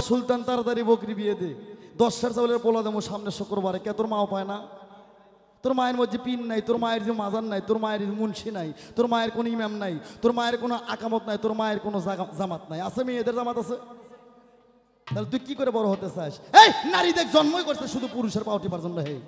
সুলতান তাড়াতাড়ি বকরি বিয়ে দে, 10 চাউলের পোলা দেবো সামনে শুক্রবারে। কে তোর মাও পায় না? তোর মায়ের মধ্যে পিন নাই, তোর মায়ের যে মাজার নাই, তোর মায়ের মুন্সি নাই, তোর মায়ের কোনো ইমাম নাই, তোর মায়ের কোনো আকামত নাই, তোর মায়ের কোনো জামাত নাই। আছে মেয়েদের জামাত আছে? তাহলে তুই কি করে বড় হতে চাস? এই নারী দেখ জন্মই করছে শুধু পুরুষের পাও টিপার জন্য। হে,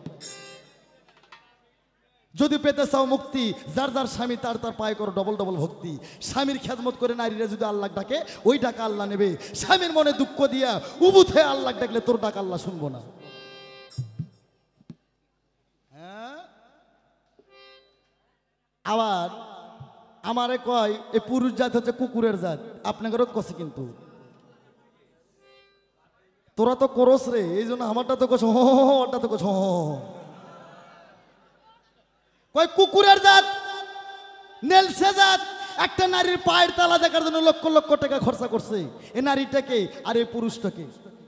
যদি পেতে চাও মুক্তি, যার যার স্বামী তার তার পায়ে করো ডবল ডবল ভক্তি। স্বামীর খেদমত করে নারীরা যদি আল্লাহ ডাকে, ওই ডাকা আল্লাহ নেবে। স্বামীর মনে দুঃখ দিয়া উবুত হয়ে আল্লাহ ডাকলে তোর ডাক আল্লাহ শুনবো না। হ্যাঁ, আবার আমারে কয় এই পুরুষ জাত হচ্ছে কুকুরের জাত, আপনাদেরও কছে কিন্তু তোরা তো করস রে, এই জন্য আমারটা তো কছ, ওটা তো কছ। কয় কুকুরের জাত, নেলসে জাত। একটা নারীর পায়ের তালা দেখার জন্য লক্ষ লক্ষ টাকা খরচা করছে এই নারীটাকে আর এই পুরুষটাকে।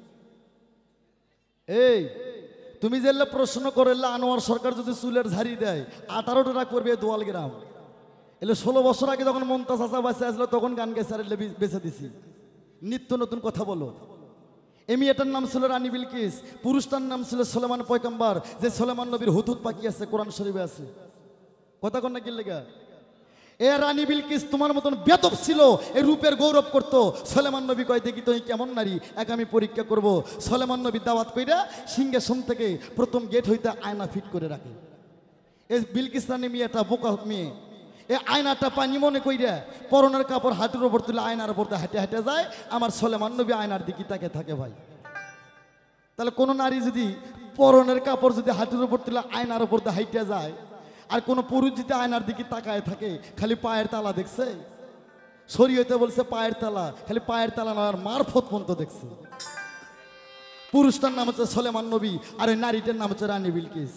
এই তুমি যে প্রশ্ন করলে আনোয়ার সরকার যদি চুলের ঝাড়ি দেয় 18টা করবে দোয়াল গ্রাম, এলে 16 বছর আগে যখন মমতা চাচা বাঁচে আসলো তখন গান গেছে আর বেঁচে দিছি। নিত্য নতুন কথা বলো। এই মেয়েটার নাম ছিল রানী বিলকিস, পুরুষটার নাম ছিল সুলেমান পয়গম্বর, যে সুলেমান নবীর হুদুদ পাখি আছে কোরআন শরীফে আছে। কথা কন না কি লেগা? এ রানী বিলকিস তোমার মতন বেদব ছিল, এই রূপের গৌরব করতো। সুলেমান নবী কয় দেখি তুই কেমন নারী, এক আমি পরীক্ষা করব। সুলেমান নবী দাওয়াত কইরা সিংহাসন থেকে প্রথম গেট হইতে আয়না ফিট করে রাখে। এই বিলকিস রানী মেয়েটা বোকা মেয়ে, এই আয়নাটা পানি মনে কইরা পরনের কাপড় হাঁটুর ওপর তুলে আয়নার ওপর হাঁটে হাঁটে যায়। আমার সুলেমান নবী আয়নার দিকে তাকে থাকে। ভাই তাহলে কোনো নারী যদি পরনের কাপড় যদি হাঁটুর ওপর তুলে আয়নার ওপর হাইটে যায়, আর কোনো পুরুষ যদি আয়নার দিকে তাকায় থাকে খালি পায়ের তালা দেখছে, শরীয়তে বলছে পায়ের তালা, খালি পায়ের তালা নয় মারফত পর্যন্ত দেখছে। পুরুষটার নাম হচ্ছে সুলেমান নবী আর ওই নারীটার নাম হচ্ছে রানী বিলকিস।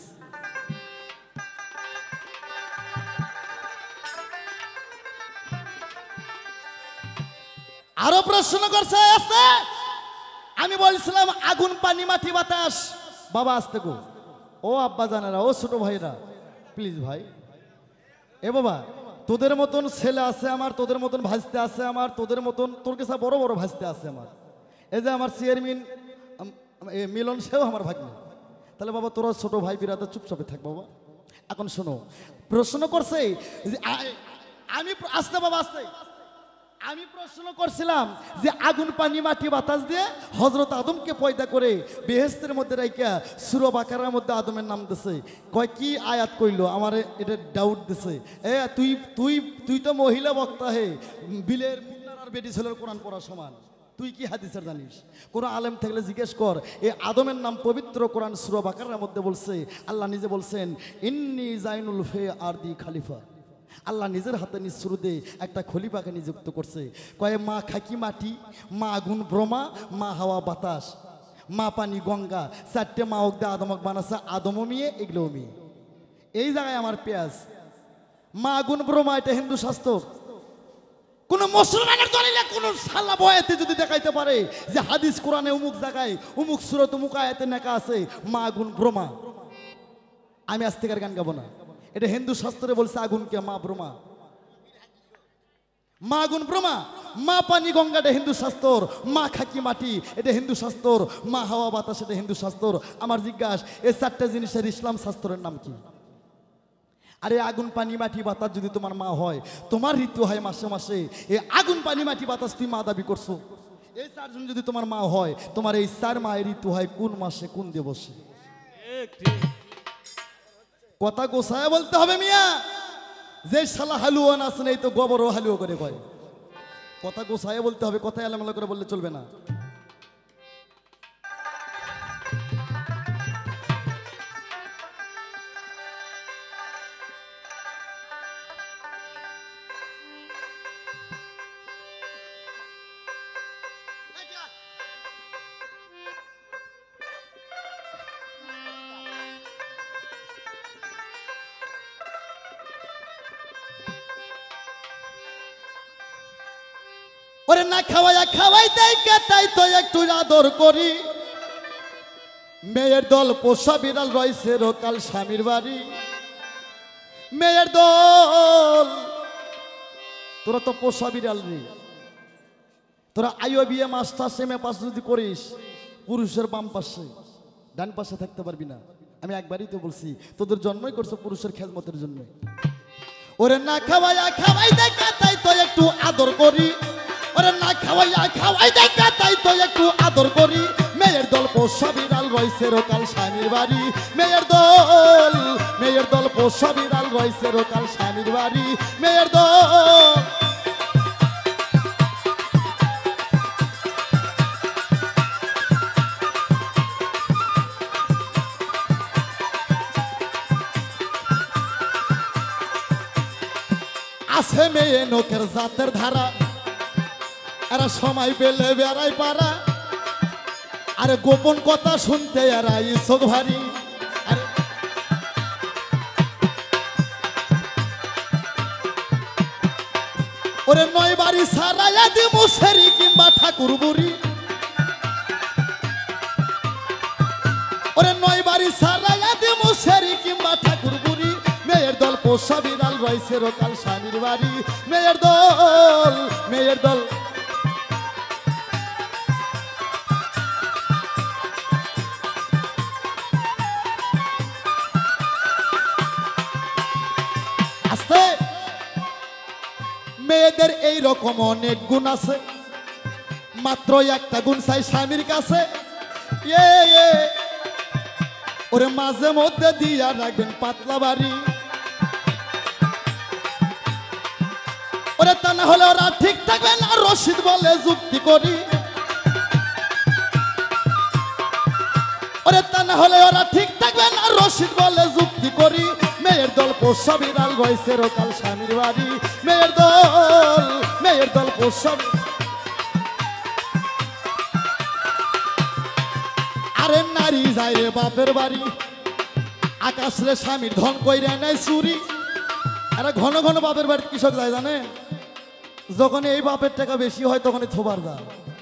আরো প্রশ্ন করছে আছে, আমি বলছিলাম আগুন পানি মাটি বাতাস। বাবা আসতে গো, ও আব্বা জানেরা, ও ছোট ভাইরা প্লিজ ভাই। এ বাবা তোদের মতন ছেলে আছে আমার, তোদের মতন ভাজতে আছে আমার, তোদের মতন তোর কাছে বড় বড় ভাজতে আছে আমার। এই যে আমার চেয়ারম্যান মিলন, সেও আমার ভাগ্নে। তাহলে বাবা তোরা ছোট ভাই বিরাতে চুপচাপে থাক বাবা। এখন শোনো, প্রশ্ন করছে যে আমি আসতে বাবা আসতে, আমি প্রশ্ন করছিলাম যে আগুন পানি মাটি বাতাস দিয়ে হযরত আদমকে পয়দা করে বেহেশতের মধ্যে রাইখা সূরা বাকারার মধ্যে আদমের নাম দিছে। কয় কি আয়াত কইলো, আমারে এটা ডাউট দিছে। এ তুই তুই তুই তো মহিলা বক্তা, হে বিলের মুন্নার আর বেটি ছেলের কোরআন পড়া সমান, তুই কি হাদিসের জানিস? কোনো আলেম থাকলে জিজ্ঞেস কর। এই আদমের নাম পবিত্র কোরআন সূরা বাকারার মধ্যে বলছে। আল্লাহ নিজে বলছেন ইন্নী জাইনুল ফি আরদি খলিফা। আল্লাহ নিজের হাতে নিঃসুরুদে একটা খলিফাকে নিযুক্ত করছে। কয়ে মা খাকি মাটি, মা আগুন ব্রহ্মা, মা হাওয়া বাতাস, মা পানি গঙ্গা, 4টে মা অক দিয়ে আদমক বানাচ্ছে। আদমও মেয়ে, এগুলোও মেয়ে। এই জায়গায় আমার পেঁয়াজ। মা আগুন ব্রহ্মা এটা হিন্দু শাস্ত্র। কোন মুসলমানের দলিলে কোন সালা বয়াতে যদি দেখাইতে পারে যে হাদিস কোরআনে অমুক জায়গায় অমুক সূরাত অমুক আয়াতে লেখা আছে মা আগুন ব্রহ্মা, আমি আজ থেকে আর গান গাবো না। এটা হিন্দু শাস্ত্রে বলছে আগুনকে মা ব্রহ্মা, মা আগুন ব্রহ্মা। মা পানি গঙ্গা এটা হিন্দু শাস্ত্র, মা খাকি মাটি এটা হিন্দু শাস্ত্র, মা হাওয়া বাতাস এটা হিন্দু শাস্ত্র। আমার জিজ্ঞাসা, এই 4টে জিনিসের ইসলাম শাস্ত্রের নাম কি? আরে আগুন পানি মাটি বাতাস যদি তোমার মা হয়, তোমার ঋতু হয় মাসে মাসে, এই আগুন পানি মাটি বাতাস তুই মা দাবি করছো। এই 4জন যদি তোমার মা হয়, তোমার এই 4 মায়ের ঋতু হয় কোন মাসে কোন দিবসে? কথা গোছায় বলতে হবে মিয়া। যে শালা হালুয়া নাচ নেই তো গোবরও হালুয়া করে কয়। কথা গোছায় বলতে হবে, কথা এলোমেলো করে বললে চলবে না। ওরে না খাওয়াইয়া খাওয়াইতে তাই তো একটু আদর করি। মেয়ের দল পোষা বিড়াল রয়েছে রোকাল স্বামীর বাড়ি। মেয়ের দল, তোরা তো পোষা বিড়াল রে, তোরা আইও বিএ মাস্টার এমএ পাস যদি করিস পুরুষের বাম পাশে ডান পাশে থাকতে পারবি না। আমি একবারই তো বলছি তোদের জন্মই করছো পুরুষের খেজমতের জন্য। ওরে না খাওয়াইয়া খাওয়াই দেখা তাই তো একটু আদর করি, ওরে না খাওয়াইয়া খাওয়াই দেখা তাই তো একটু আদর করি। মেয়ের দল পোষা বিড়াল রয়েছে রোকাল স্বামীর বাড়ি, মেয়ের দল পোষা বিড়াল রয়েছে রোকাল স্বামীর বাড়ি, মেয়ের দল। আছে মেয়ে নোকের জাতের ধারা, এরা সময় পেলে বেড়াই পারা, আরে গোপন কথা শুনতে এরা ইসক ভারী। ওরে নয় বাড়ি সারাইয়া দি মুসেরি কিংবা ঠাকুর বুড়ি, ওরে নয় বাড়ি সারাইয়া দি মুসেরি কিংবা ঠাকুর বুড়ি। মেয়ের দল পোষা বিড়াল রয়েছে রোকাল স্বামীর বাড়ি, মেয়ের দল। আস্তে মেয়েদের এই রকম অনেক গুণ আছে, মাত্র একটা গুণ চাই স্বামীর কাছে। ওরে মাঝে মধ্যে দিয়া রাখবেন পাতলা বাড়ি, ওরে তা না হলে ওরা ঠিক থাকবে না। রশিদ বলে যুক্তি করি, ওরে তা না হলে ওরা ঠিক থাকবে না। রশিদ বলে যুক্তি করি। মেয়ের দল পোষা বিড়াল রয়েছে রোকাল স্বামীর বাড়ি, মেয়ের দল পোষা। আরে নারী যায় রে বাপের বাড়ি, আকাশ রে স্বামীর ধন কইরে নেয় চুরি। আরে ঘন ঘন বাপের বাড়ি কৃষক যায় জানে, যখন এই বাপের টাকা বেশি হয় তখন থোবার যায়।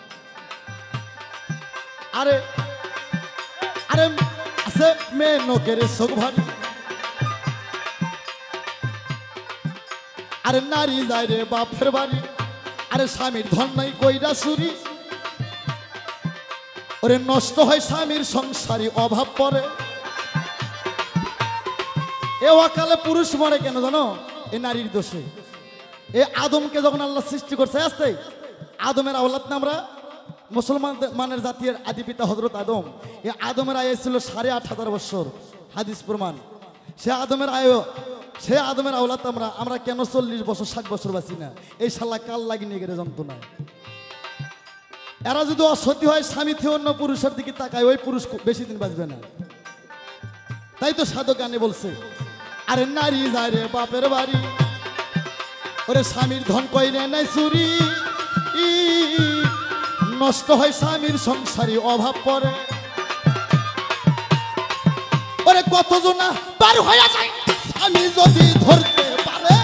আরে আরে আছে মেয়ে নোকের চোখ ভারী, আরে নারী যায় রে বাপের বাড়ি, আরে স্বামীর ধন নাই কইরা চুরি। ওরে নষ্ট হয় স্বামীর সংসারী অভাব পড়ে। এ অকালে পুরুষ মরে কেন জানো? এ নারীর দোষে। এ আদমকে যখন আল্লাহ সৃষ্টি করছে, আসতে আদমের আওলাদ না আমরা, মুসলমানের জাতির আদি পিতা হযরত আদম। এ আদমের আয়ু ছিল 8,500 বছর, হাদিস প্রমাণ। সে আদমের আওলাদ আমরা কেন 40 বছর 60 বছর বাঁচি না? এই শালা কাল লাগি নিয়ে গেলে যন্ত্রণায়। এরা যদি অসতী হয়, স্বামী থেকে অন্য পুরুষের দিকে তাকায়, ওই পুরুষ বেশি দিন বাঁচবে না। তাই তো সাধক গানে বলছে, আরে নারী যায় রে বাপের বাড়ি, ওরে স্বামীর ধন কইরে নাই চুরি। নষ্ট হয় স্বামীর সংসারী অভাব পড়ে। ওরে কতজনা পার হয়ে যায় স্বামী যদি ধরতে পারে।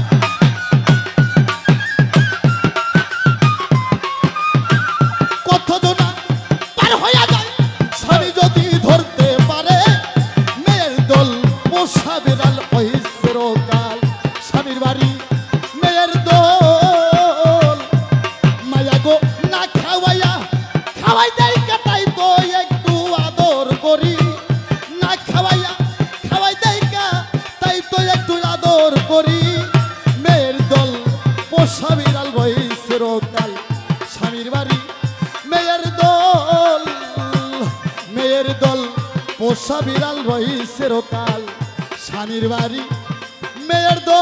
কতজনা পার হয়ে যায় স্বামী যদি ধরতে পারে। মেয়ের দল পোষা বিড়াল হইছে রোকাল স্বামীর বাড়ি, মেয়ের দল। মায়া গো না খাওয়াই দেয় কাটাই তো একটু আদর করি। না খাওয়াই দেয় তাই তো একটু আদর করি। মেয়ের দল পোষা বিড়াল রয়েছে রোকাল স্বামীর বাড়ি, মেয়ের দল পোষা বিড়াল রয়েছে রোকাল স্বামীর বাড়ি, মেয়ের দল।